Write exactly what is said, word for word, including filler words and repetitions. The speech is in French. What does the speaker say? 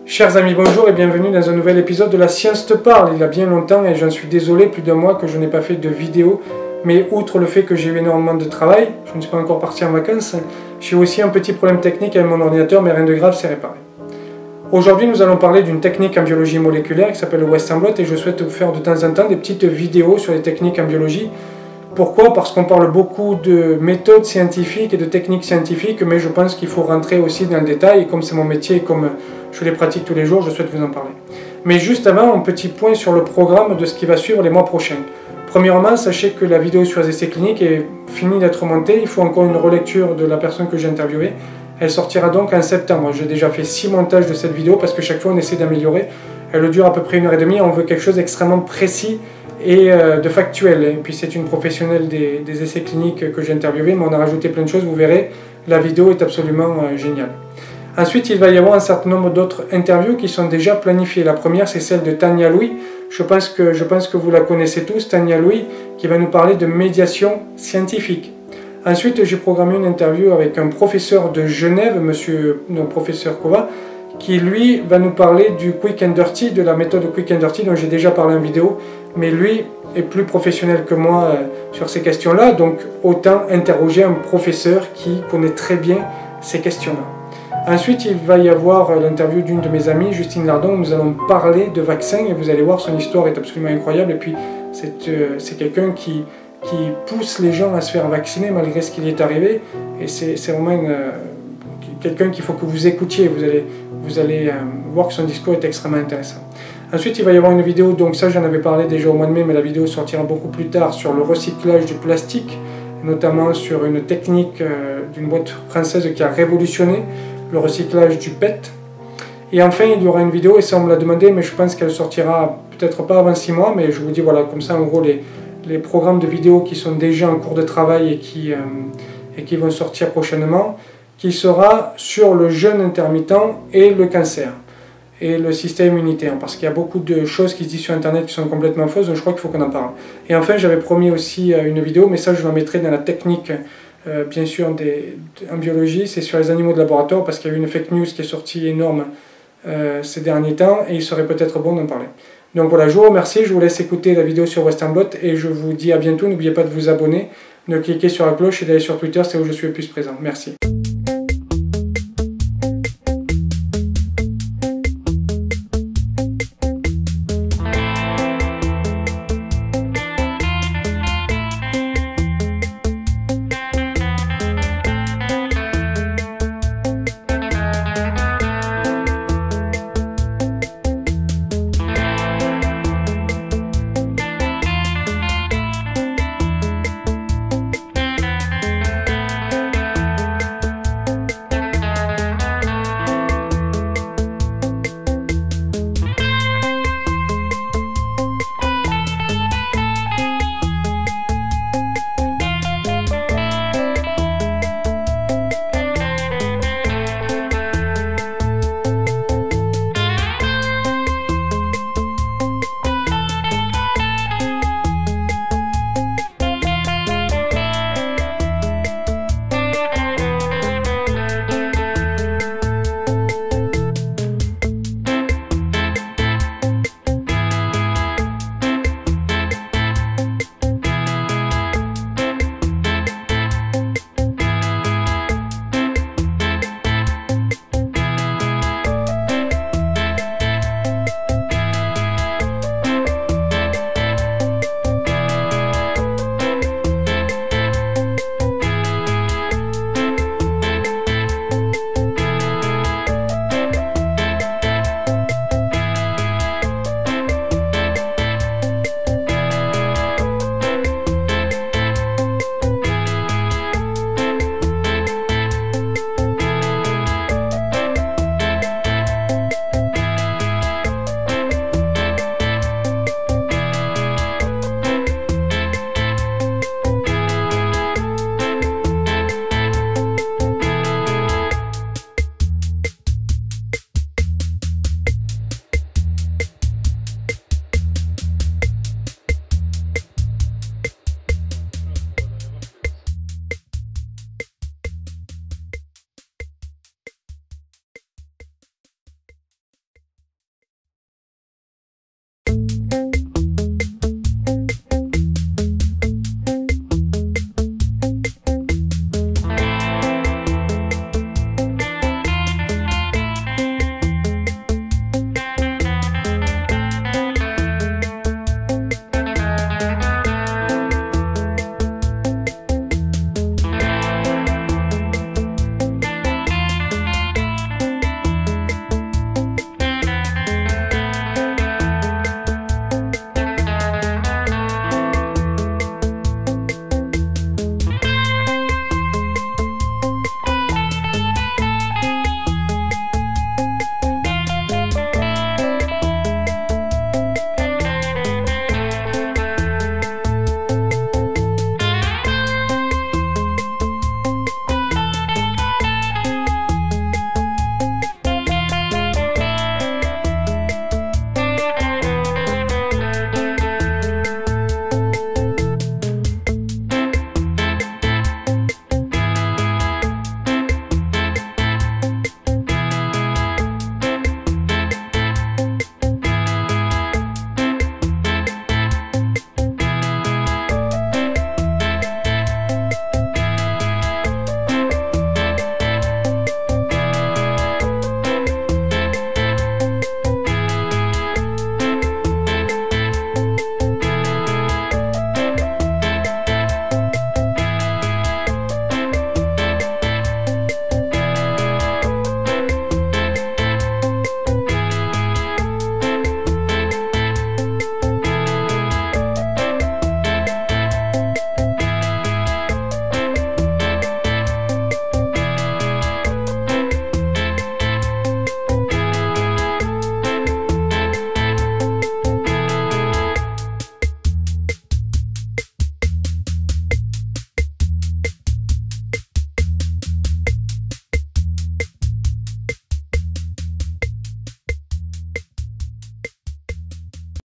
Chers amis, bonjour et bienvenue dans un nouvel épisode de La Science te parle. Il y a bien longtemps et j'en suis désolé, plus d'un mois que je n'ai pas fait de vidéo. Mais outre le fait que j'ai eu énormément de travail, je ne suis pas encore parti en vacances, j'ai aussi un petit problème technique avec mon ordinateur, mais rien de grave, c'est réparé. Aujourd'hui, nous allons parler d'une technique en biologie moléculaire qui s'appelle le Western blot et je souhaite vous faire de temps en temps des petites vidéos sur les techniques en biologie. Pourquoi? Parce qu'on parle beaucoup de méthodes scientifiques et de techniques scientifiques, mais je pense qu'il faut rentrer aussi dans le détail, et comme c'est mon métier et comme je les pratique tous les jours, je souhaite vous en parler. Mais juste avant, un petit point sur le programme de ce qui va suivre les mois prochains. Premièrement, sachez que la vidéo sur les essais cliniques est finie d'être montée, il faut encore une relecture de la personne que j'ai interviewée. Elle sortira donc en septembre. J'ai déjà fait six montages de cette vidéo parce que chaque fois on essaie d'améliorer. Elle dure à peu près une heure et demie, on veut quelque chose d'extrêmement précis et de factuel. Et puis c'est une professionnelle des, des essais cliniques que j'ai interviewée, mais on a rajouté plein de choses, vous verrez, la vidéo est absolument euh, géniale. Ensuite, il va y avoir un certain nombre d'autres interviews qui sont déjà planifiées. La première, c'est celle de Tania Louis. Je pense, que, je pense que vous la connaissez tous, Tania Louis, qui va nous parler de médiation scientifique. Ensuite, j'ai programmé une interview avec un professeur de Genève, monsieur, non, professeur Kova, qui lui va nous parler du Quick and Dirty, de la méthode Quick and Dirty dont j'ai déjà parlé en vidéo, mais lui est plus professionnel que moi euh, sur ces questions-là, donc autant interroger un professeur qui connaît très bien ces questions-là. Ensuite, il va y avoir l'interview d'une de mes amies, Justine Lardon, où nous allons parler de vaccins, et vous allez voir, son histoire est absolument incroyable, et puis c'est euh, c'est quelqu'un qui, qui pousse les gens à se faire vacciner malgré ce qui lui est arrivé, et c'est vraiment une... Euh, quelqu'un qu'il faut que vous écoutiez, vous allez, vous allez euh, voir que son discours est extrêmement intéressant. Ensuite, il va y avoir une vidéo, donc ça j'en avais parlé déjà au mois de mai, mais la vidéo sortira beaucoup plus tard, sur le recyclage du plastique, notamment sur une technique euh, d'une boîte française qui a révolutionné le recyclage du P E T. Et enfin, il y aura une vidéo, et ça on me l'a demandé, mais je pense qu'elle sortira peut-être pas avant six mois, mais je vous dis voilà, comme ça en gros les, les programmes de vidéos qui sont déjà en cours de travail et qui, euh, et qui vont sortir prochainement, qui sera sur le jeûne intermittent et le cancer et le système immunitaire, parce qu'il y a beaucoup de choses qui se disent sur internet qui sont complètement fausses, donc je crois qu'il faut qu'on en parle. Et enfin, j'avais promis aussi une vidéo, mais ça je la mettrai dans la technique euh, bien sûr des, en biologie, c'est sur les animaux de laboratoire, parce qu'il y a eu une fake news qui est sortie énorme euh, ces derniers temps, et il serait peut-être bon d'en parler. Donc voilà, je vous remercie, je vous laisse écouter la vidéo sur Western blot, et je vous dis à bientôt. N'oubliez pas de vous abonner, de cliquer sur la cloche et d'aller sur Twitter, c'est où je suis le plus présent. Merci.